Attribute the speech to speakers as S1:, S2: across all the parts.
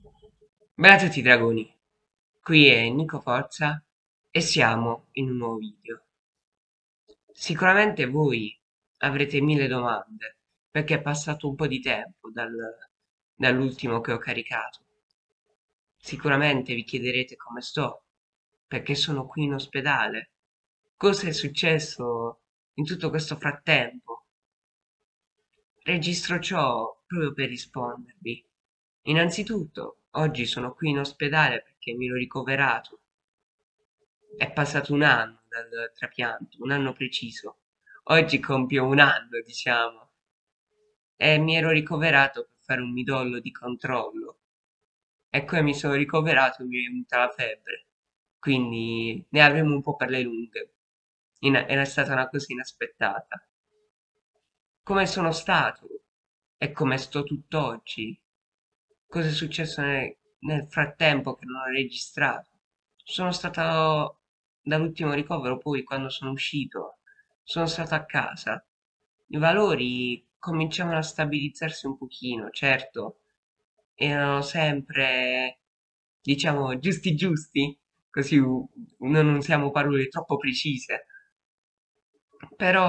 S1: Bella a tutti dragoni, qui è Nico Forza e siamo in un nuovo video. Sicuramente voi avrete mille domande perché è passato un po' di tempo dall'ultimo che ho caricato. Sicuramente vi chiederete come sto, perché sono qui in ospedale. Cosa è successo in tutto questo frattempo? Registro ciò proprio per rispondervi. Innanzitutto, oggi sono qui in ospedale perché mi ero ricoverato. È passato un anno dal trapianto, un anno preciso. Oggi compio un anno, diciamo, e mi ero ricoverato per fare un midollo di controllo. E come mi sono ricoverato mi è venuta la febbre. Quindi ne avremo un po' per le lunghe. Era stata una cosa inaspettata. Come sono stato e come sto tutt'oggi? Cosa è successo nel frattempo che non ho registrato? Sono stato dall'ultimo ricovero, poi quando sono uscito, sono stato a casa. I valori cominciavano a stabilizzarsi un pochino, certo, erano sempre, diciamo, giusti giusti, così non usiamo parole troppo precise. Però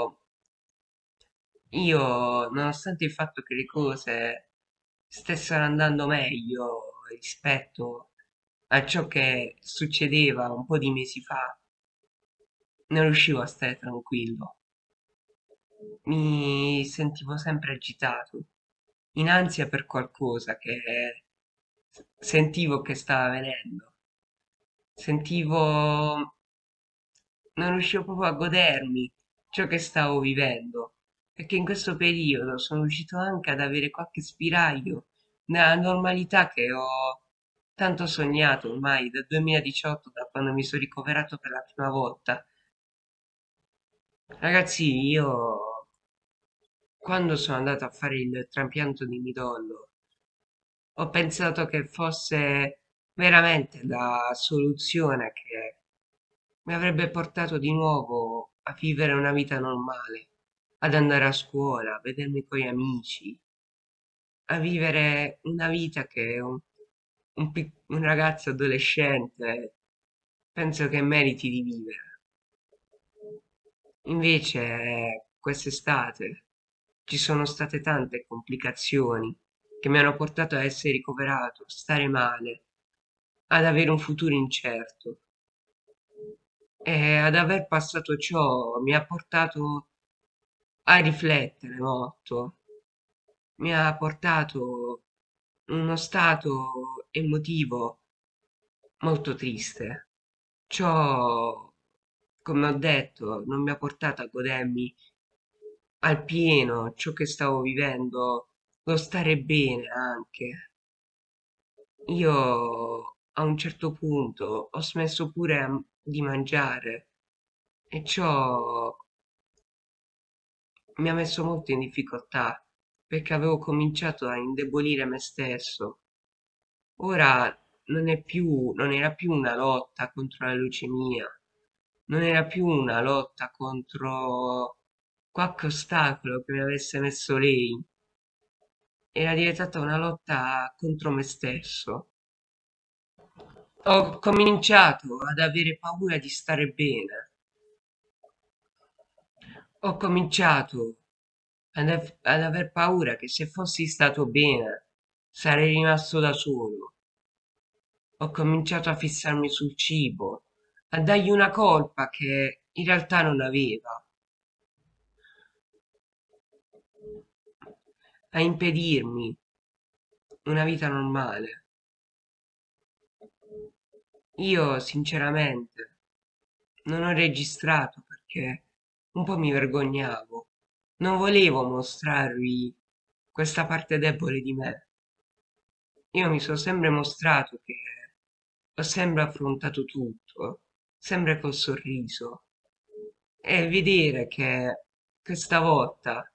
S1: io, nonostante il fatto che le cose stessero andando meglio rispetto a ciò che succedeva un po' di mesi fa, non riuscivo a stare tranquillo. Mi sentivo sempre agitato, in ansia per qualcosa che sentivo che stava avvenendo. Sentivo, non riuscivo proprio a godermi ciò che stavo vivendo, perché in questo periodo sono riuscito anche ad avere qualche spiraglio nella normalità che ho tanto sognato ormai dal 2018, da quando mi sono ricoverato per la prima volta. Ragazzi, io quando sono andato a fare il trapianto di midollo, ho pensato che fosse veramente la soluzione che mi avrebbe portato di nuovo a vivere una vita normale, ad andare a scuola, a vedermi con gli amici, a vivere una vita che un ragazzo adolescente penso che meriti di vivere. Invece, quest'estate ci sono state tante complicazioni che mi hanno portato a essere ricoverato, stare male, ad avere un futuro incerto. E ad aver passato ciò mi ha portato a riflettere molto, mi ha portato uno stato emotivo molto triste. Ciò, come ho detto, non mi ha portato a godermi al pieno ciò che stavo vivendo, lo stare bene anche. Io a un certo punto ho smesso pure di mangiare e ciò mi ha messo molto in difficoltà perché avevo cominciato a indebolire me stesso. Ora non era più una lotta contro la leucemia, non era più una lotta contro qualche ostacolo che mi avesse messo lei, era diventata una lotta contro me stesso. Ho cominciato ad avere paura di stare bene. Ho cominciato ad aver paura che se fossi stato bene sarei rimasto da solo. Ho cominciato a fissarmi sul cibo, a dargli una colpa che in realtà non aveva, a impedirmi una vita normale. Io sinceramente non ho registrato perché un po' mi vergognavo. Non volevo mostrarvi questa parte debole di me. Io mi sono sempre mostrato che ho sempre affrontato tutto, sempre col sorriso. E vedere che questa volta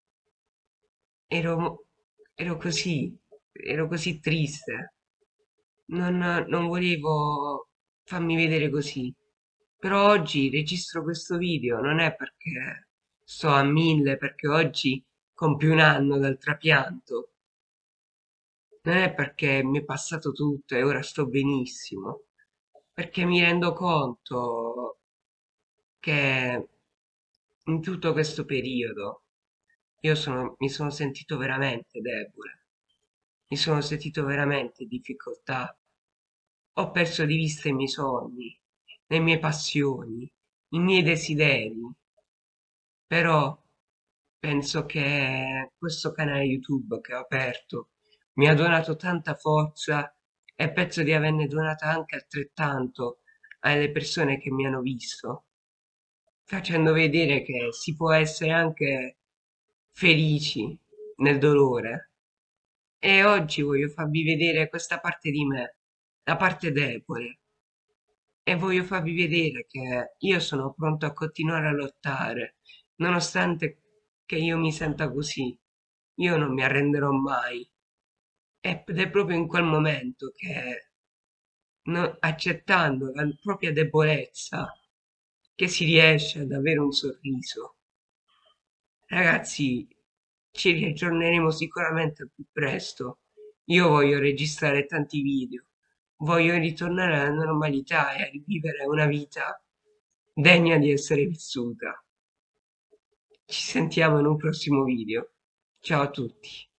S1: ero, ero così triste. Non volevo farmi vedere così. Però oggi registro questo video, non è perché sto a mille, perché oggi compio un anno dal trapianto. Non è perché mi è passato tutto e ora sto benissimo, perché mi rendo conto che in tutto questo periodo mi sono sentito veramente debole, mi sono sentito veramente in difficoltà, ho perso di vista i miei sogni, le mie passioni, i miei desideri, però penso che questo canale YouTube che ho aperto mi ha donato tanta forza e penso di averne donata anche altrettanto alle persone che mi hanno visto, facendo vedere che si può essere anche felici nel dolore. E oggi voglio farvi vedere questa parte di me, la parte debole, e voglio farvi vedere che io sono pronto a continuare a lottare, nonostante che io mi senta così. Io non mi arrenderò mai. Ed è proprio in quel momento che, accettando la propria debolezza, che si riesce ad avere un sorriso. Ragazzi, ci riaggiorneremo sicuramente al più presto. Io voglio registrare tanti video, voglio ritornare alla normalità e a rivivere una vita degna di essere vissuta. Ci sentiamo in un prossimo video. Ciao a tutti.